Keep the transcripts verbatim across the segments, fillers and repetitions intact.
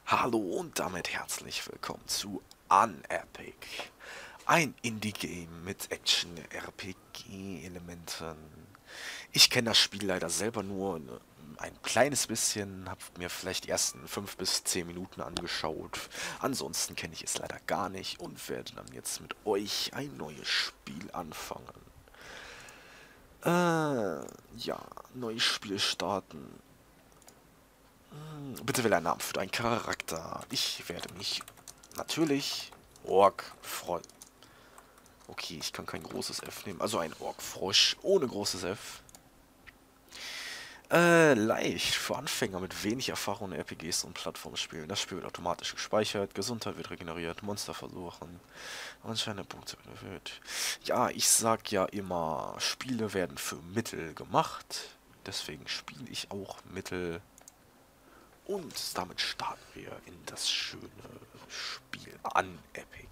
Hallo und damit herzlich willkommen zu Unepic. Ein Indie-Game mit Action-R P G-Elementen. Ich kenne das Spiel leider selber nur ne, ein kleines bisschen, habe mir vielleicht die ersten fünf bis zehn Minuten angeschaut. Ansonsten kenne ich es leider gar nicht und werde dann jetzt mit euch ein neues Spiel anfangen. Äh, ja, neues Spiel starten. Bitte wähle einen Namen für deinen Charakter. Ich werde mich natürlich Ork freuen. Okay, ich kann kein großes F nehmen. Also ein Ork-Frosch ohne großes F. Äh, leicht. Für Anfänger mit wenig Erfahrung in R P Gs und Plattformspielen. Das Spiel wird automatisch gespeichert, Gesundheit wird regeneriert, Monster versuchen. Anscheinend Punkte wird erhöht. Ja, ich sag ja immer, Spiele werden für Mittel gemacht. Deswegen spiele ich auch Mittel. Und damit starten wir in das schöne Spiel Unepic.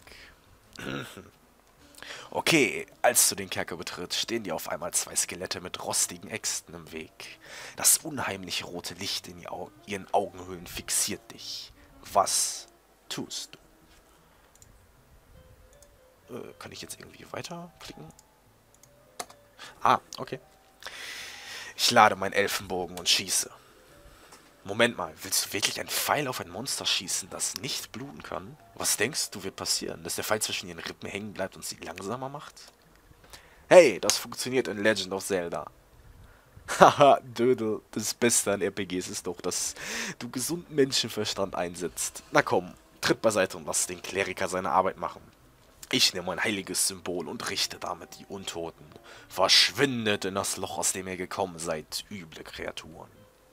Okay, als du den Kerker betrittst, stehen dir auf einmal zwei Skelette mit rostigen Äxten im Weg. Das unheimliche rote Licht in Au ihren Augenhöhlen fixiert dich. Was tust du? Äh, kann ich jetzt irgendwie weiterklicken? Ah, okay. Ich lade meinen Elfenbogen und schieße. Moment mal, willst du wirklich einen Pfeil auf ein Monster schießen, das nicht bluten kann? Was denkst du wird passieren? Dass der Pfeil zwischen ihren Rippen hängen bleibt und sie langsamer macht? Hey, das funktioniert in Legend of Zelda. Haha, Dödel, das Beste an R P Gs ist doch, dass du gesunden Menschenverstand einsetzt. Na komm, tritt beiseite und lass den Kleriker seine Arbeit machen. Ich nehme ein heiliges Symbol und richte damit die Untoten. Verschwindet in das Loch, aus dem ihr gekommen seid, üble Kreaturen.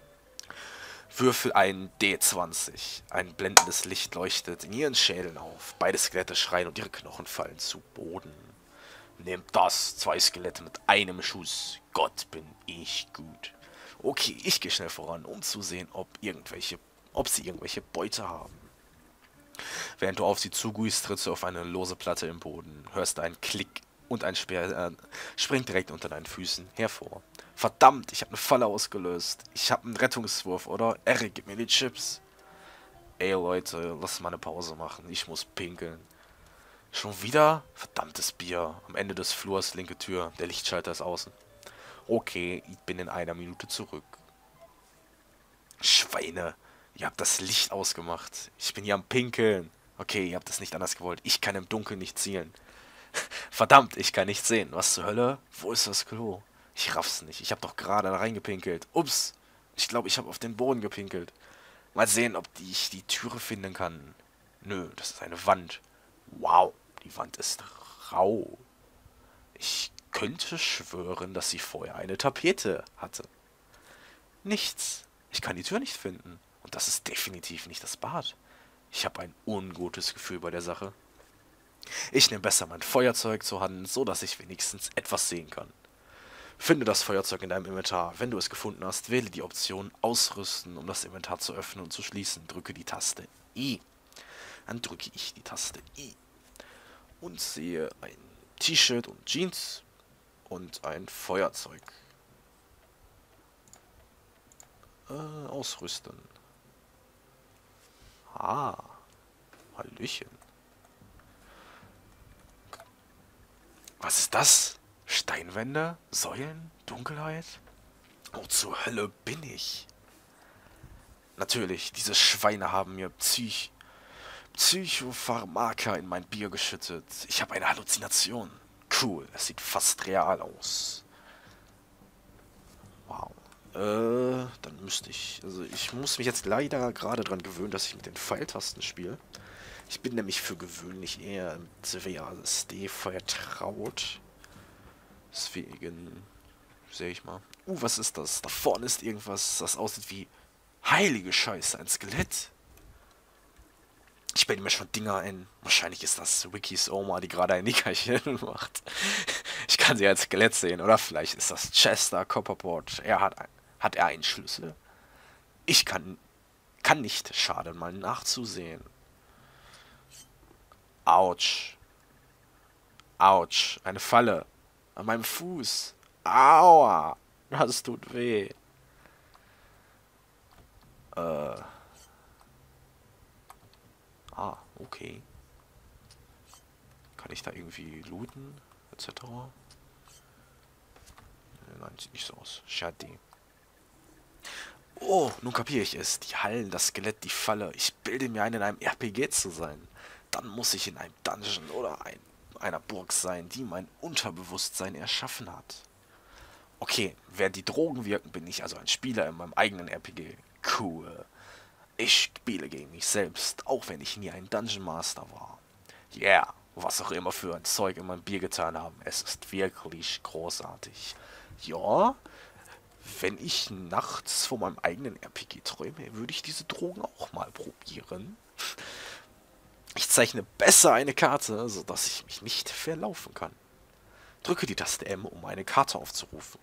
Würfel ein D zwanzig. Ein blendendes Licht leuchtet in ihren Schädeln auf. Beide Skelette schreien und ihre Knochen fallen zu Boden. Nehmt das, zwei Skelette mit einem Schuss. Gott, bin ich gut. Okay, ich gehe schnell voran, um zu sehen, ob irgendwelche, ob sie irgendwelche Beute haben. Während du auf sie zugehst, trittst du auf eine lose Platte im Boden, hörst einen Klick und ein Speer äh, springt direkt unter deinen Füßen hervor. Verdammt, ich habe eine Falle ausgelöst. Ich habe einen Rettungswurf, oder? Eric, gib mir die Chips. Ey Leute, lass mal eine Pause machen. Ich muss pinkeln. Schon wieder? Verdammtes Bier. Am Ende des Flurs, linke Tür. Der Lichtschalter ist außen. Okay, ich bin in einer Minute zurück. Schweine, ihr habt das Licht ausgemacht. Ich bin hier am Pinkeln. Okay, ihr habt es nicht anders gewollt. Ich kann im Dunkeln nicht zielen. Verdammt, ich kann nicht sehen. Was zur Hölle? Wo ist das Klo? Ich raff's nicht. Ich hab doch gerade da reingepinkelt. Ups. Ich glaube, ich habe auf den Boden gepinkelt. Mal sehen, ob die, ich die Türe finden kann. Nö, das ist eine Wand. Wow, die Wand ist rau. Ich könnte schwören, dass sie vorher eine Tapete hatte. Nichts. Ich kann die Tür nicht finden. Und das ist definitiv nicht das Bad. Ich habe ein ungutes Gefühl bei der Sache. Ich nehme besser mein Feuerzeug zur Hand, so dass ich wenigstens etwas sehen kann. Finde das Feuerzeug in deinem Inventar. Wenn du es gefunden hast, wähle die Option Ausrüsten, um das Inventar zu öffnen und zu schließen. Drücke die Taste I. Dann drücke ich die Taste I und sehe ein T-Shirt und Jeans und ein Feuerzeug. Äh, ausrüsten. Ah, Hallöchen. Was ist das? Steinwände? Säulen? Dunkelheit? Wo zur Hölle bin ich? Natürlich, diese Schweine haben mir Psych Psychopharmaka in mein Bier geschüttet. Ich habe eine Halluzination. Cool, es sieht fast real aus. Wow. Äh, dann müsste ich... Also ich muss mich jetzt leider gerade dran gewöhnen, dass ich mit den Pfeiltasten spiele. Ich bin nämlich für gewöhnlich eher mit W A S D vertraut. Deswegen sehe ich mal. Uh, was ist das? Da vorne ist irgendwas, das aussieht wie heilige Scheiße, ein Skelett. Ich bilde mir schon Dinger ein. Wahrscheinlich ist das Wikis Oma, die gerade ein Nickerchen macht. Ich kann sie als Skelett sehen. Oder vielleicht ist das Chester Copperpot. Er hat, ein, hat er einen Schlüssel? Ich kann, kann nicht schaden, mal nachzusehen. Autsch. Autsch. Eine Falle. An meinem Fuß. Aua. Das tut weh. Äh. Ah, okay. Kann ich da irgendwie looten, et cetera? Nein, sieht nicht so aus. Schade. Oh, nun kapiere ich es. Die Hallen, das Skelett, die Falle. Ich bilde mir ein, in einem R P G zu sein. Dann muss ich in einem Dungeon oder ein, einer Burg sein, die mein Unterbewusstsein erschaffen hat. Okay, während die Drogen wirken, bin ich also ein Spieler in meinem eigenen R P G. Cool. Ich spiele gegen mich selbst, auch wenn ich nie ein Dungeon Master war. Yeah, was auch immer für ein Zeug in mein Bier getan haben. Es ist wirklich großartig. Ja, wenn ich nachts von meinem eigenen R P G träume, würde ich diese Drogen auch mal probieren. Ich zeichne besser eine Karte, sodass ich mich nicht verlaufen kann. Drücke die Taste M, um eine Karte aufzurufen.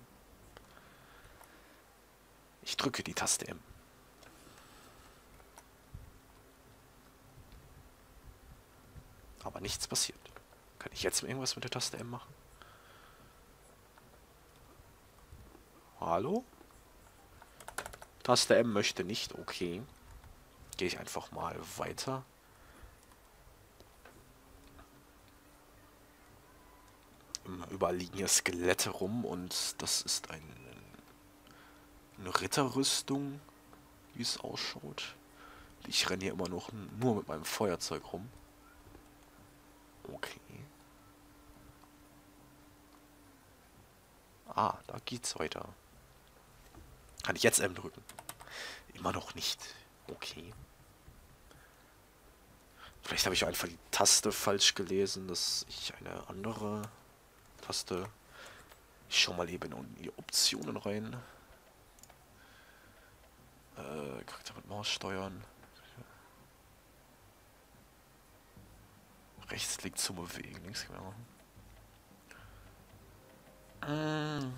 Ich drücke die Taste M. Aber nichts passiert. Kann ich jetzt irgendwas mit der Taste M machen? Hallo? Taste M möchte nicht, okay. Gehe ich einfach mal weiter. Überall liegen hier Skelette rum und das ist ein, eine Ritterrüstung, wie es ausschaut. Ich renne hier immer noch nur mit meinem Feuerzeug rum. Okay. Ah, da geht's weiter. Kann ich jetzt M drücken? Immer noch nicht. Okay. Vielleicht habe ich einfach die Taste falsch gelesen, dass ich eine andere Taste... Ich schau mal eben in die Optionen rein. Äh, Charakter mit Maus steuern. Rechtsklick zum Bewegen. Links können wir machen.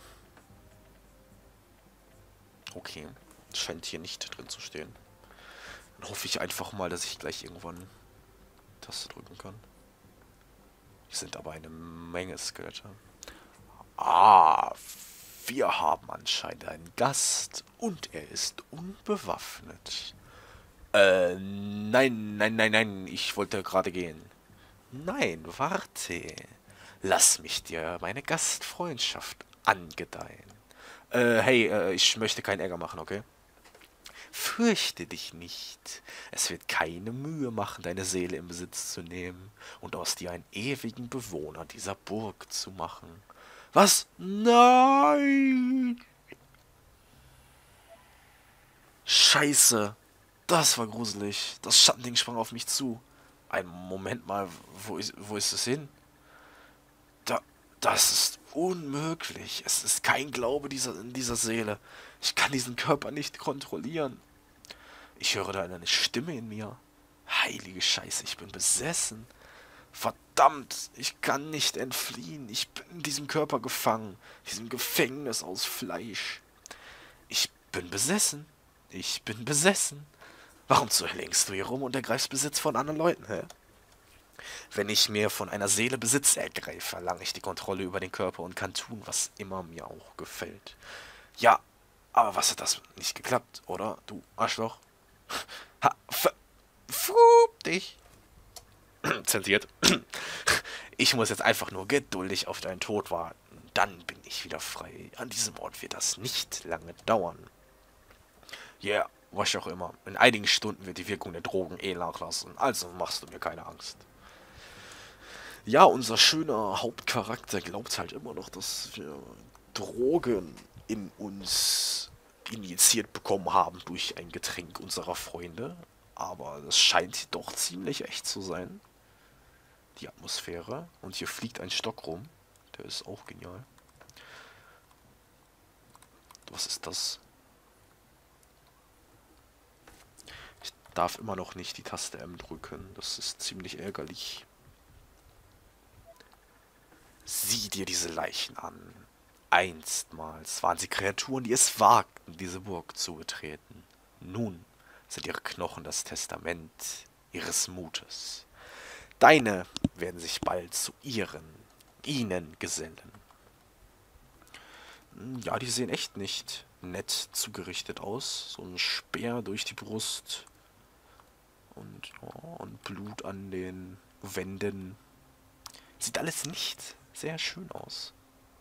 Okay. Scheint hier nicht drin zu stehen. Dann hoffe ich einfach mal, dass ich gleich irgendwann Taste drücken kann. Hier sind aber eine Menge Skelette. Ah, wir haben anscheinend einen Gast und er ist unbewaffnet. Äh, nein, nein, nein, nein, ich wollte gerade gehen. Nein, warte. Lass mich dir meine Gastfreundschaft angedeihen. Äh, hey, äh, ich möchte keinen Ärger machen, okay? Fürchte dich nicht. Es wird keine Mühe machen, deine Seele in Besitz zu nehmen und aus dir einen ewigen Bewohner dieser Burg zu machen. Was? Nein! Scheiße. Das war gruselig. Das Schattending sprang auf mich zu. Ein Moment mal, wo ist, wo ist es hin? Da, das ist unmöglich. Es ist kein Glaube dieser, in dieser Seele. Ich kann diesen Körper nicht kontrollieren. Ich höre da eine Stimme in mir. Heilige Scheiße, ich bin besessen. Verdammt, ich kann nicht entfliehen. Ich bin in diesem Körper gefangen. Diesem Gefängnis aus Fleisch. Ich bin besessen. Ich bin besessen. Warum zur Hölle hängst du hier rum und ergreifst Besitz von anderen Leuten, hä? Wenn ich mir von einer Seele Besitz ergreife, erlange ich die Kontrolle über den Körper und kann tun, was immer mir auch gefällt. Ja, aber was hat das nicht geklappt, oder? Du Arschloch. Ha, f, fup dich. Zensiert. Ich muss jetzt einfach nur geduldig auf deinen Tod warten. Dann bin ich wieder frei. An diesem Ort wird das nicht lange dauern. Ja, yeah, was auch immer. In einigen Stunden wird die Wirkung der Drogen eh nachlassen. Also machst du mir keine Angst. Ja, unser schöner Hauptcharakter glaubt halt immer noch, dass wir Drogen in uns injiziert bekommen haben durch ein Getränk unserer Freunde. Aber das scheint doch ziemlich echt zu sein. Die Atmosphäre. Und hier fliegt ein Stock rum. Der ist auch genial. Was ist das? Ich darf immer noch nicht die Taste M drücken. Das ist ziemlich ärgerlich. Sieh dir diese Leichen an. Einstmals waren sie Kreaturen, die es wagten, diese Burg zu betreten. Nun sind ihre Knochen das Testament ihres Mutes. Deine werden sich bald zu ihren, ihnen gesellen. Ja, die sehen echt nicht nett zugerichtet aus. So ein Speer durch die Brust. Und Und, oh, und Blut an den Wänden. Sieht alles nicht sehr schön aus.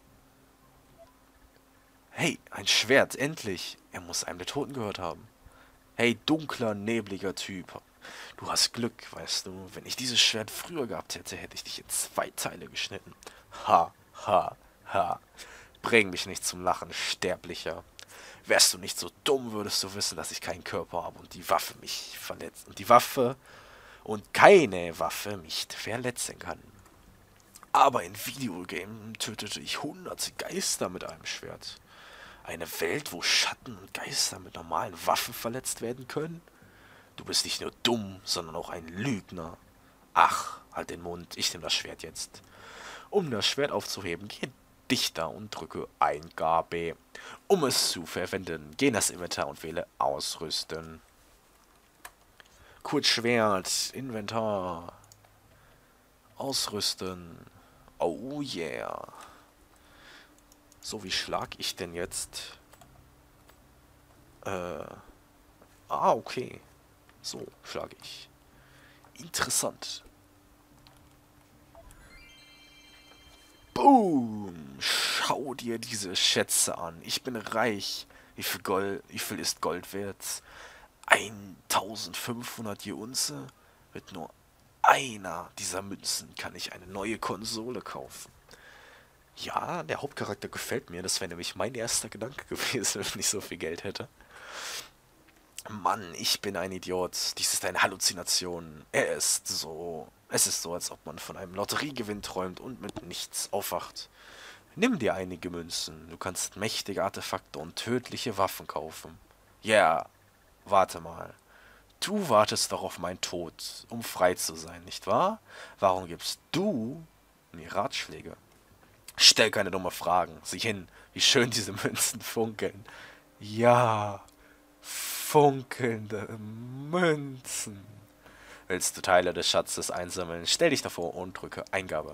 Hey, ein Schwert, endlich. Er muss einem der Toten gehört haben. Hey, dunkler, nebliger Typ. Du hast Glück, weißt du. Wenn ich dieses Schwert früher gehabt hätte, hätte ich dich in zwei Teile geschnitten. Ha, ha, ha. Bring mich nicht zum Lachen, Sterblicher. Wärst du nicht so dumm, würdest du wissen, dass ich keinen Körper habe und die Waffe mich verletzt. Und die Waffe und keine Waffe mich verletzen kann. Aber in Videogames tötete ich hunderte Geister mit einem Schwert. Eine Welt, wo Schatten und Geister mit normalen Waffen verletzt werden können? Du bist nicht nur dumm, sondern auch ein Lügner. Ach, halt den Mund, ich nehme das Schwert jetzt. Um das Schwert aufzuheben, geh dichter und drücke Eingabe. Um es zu verwenden, geh in das Inventar und wähle Ausrüsten. Kurzschwert, Inventar. Ausrüsten. Oh yeah. So, wie schlag ich denn jetzt? Äh. Ah, okay. So schlage ich. Interessant. Boom! Schau dir diese Schätze an. Ich bin reich. Wie viel Gold, wie viel ist Gold wert? eintausendfünfhundert je Unze? Mit nur einer dieser Münzen kann ich eine neue Konsole kaufen. Ja, der Hauptcharakter gefällt mir. Das wäre nämlich mein erster Gedanke gewesen, wenn ich so viel Geld hätte. Mann, ich bin ein Idiot. Dies ist eine Halluzination. Er ist so... Es ist so, als ob man von einem Lotteriegewinn träumt und mit nichts aufwacht. Nimm dir einige Münzen. Du kannst mächtige Artefakte und tödliche Waffen kaufen. Ja, yeah, warte mal. Du wartest doch auf meinen Tod, um frei zu sein, nicht wahr? Warum gibst du mir Ratschläge? Stell keine dumme Fragen. Sieh hin, wie schön diese Münzen funkeln. Ja, funkelnde Münzen. Willst du Teile des Schatzes einsammeln? Stell dich davor und drücke Eingabe.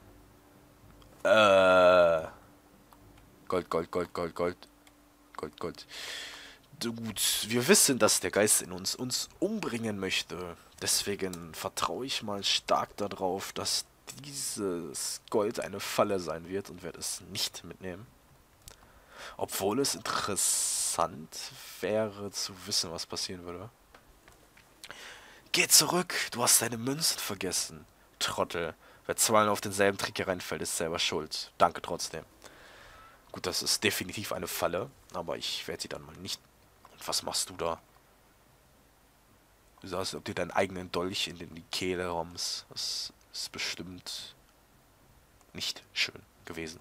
Äh. Gold, Gold, Gold, Gold, Gold. Gold, Gold. Gut, wir wissen, dass der Geist in uns uns umbringen möchte. Deswegen vertraue ich mal stark darauf, dass dieses Gold eine Falle sein wird und werde es nicht mitnehmen. Obwohl es interessant wäre zu wissen, was passieren würde. Geh zurück, du hast deine Münzen vergessen. Trottel. Wer zweimal auf denselben Trick hereinfällt, ist selber schuld. Danke trotzdem. Gut, das ist definitiv eine Falle, aber ich werde sie dann mal nicht... Und was machst du da? Du sagst, ob dir deinen eigenen Dolch in die Kehle rammst. Das ist bestimmt nicht schön gewesen.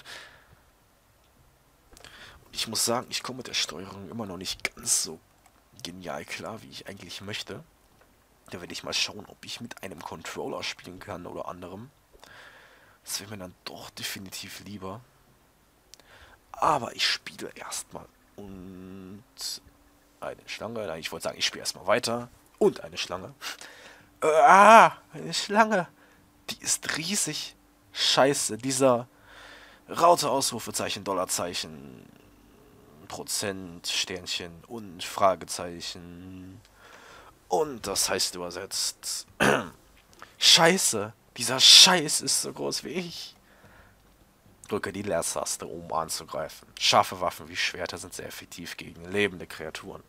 Und ich muss sagen, ich komme mit der Steuerung immer noch nicht ganz so genial klar, wie ich eigentlich möchte. Da werde ich mal schauen, ob ich mit einem Controller spielen kann oder anderem. Das wäre mir dann doch definitiv lieber. Aber ich spiele erstmal. Und eine Schlange. Nein, ich wollte sagen, ich spiele erstmal weiter. Und eine Schlange. Ah, eine Schlange. Die ist riesig. Scheiße, dieser Raute, Ausrufezeichen, Dollarzeichen, Prozent, Sternchen und Fragezeichen. Und das heißt übersetzt, Scheiße, dieser Scheiß ist so groß wie ich. Drücke die Leertaste, um anzugreifen. Scharfe Waffen wie Schwerter sind sehr effektiv gegen lebende Kreaturen.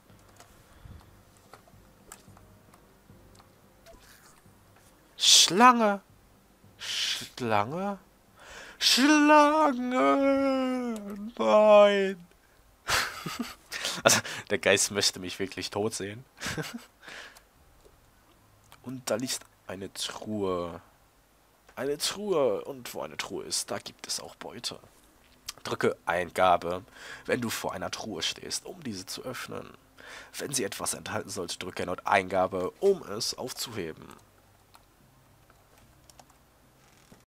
Schlange. Schlange? Schlange! Nein! Also, der Geist möchte mich wirklich tot sehen. Und da liegt eine Truhe. Eine Truhe. Und wo eine Truhe ist, da gibt es auch Beute. Drücke Eingabe, wenn du vor einer Truhe stehst, um diese zu öffnen. Wenn sie etwas enthalten sollte, drücke erneut Eingabe, um es aufzuheben.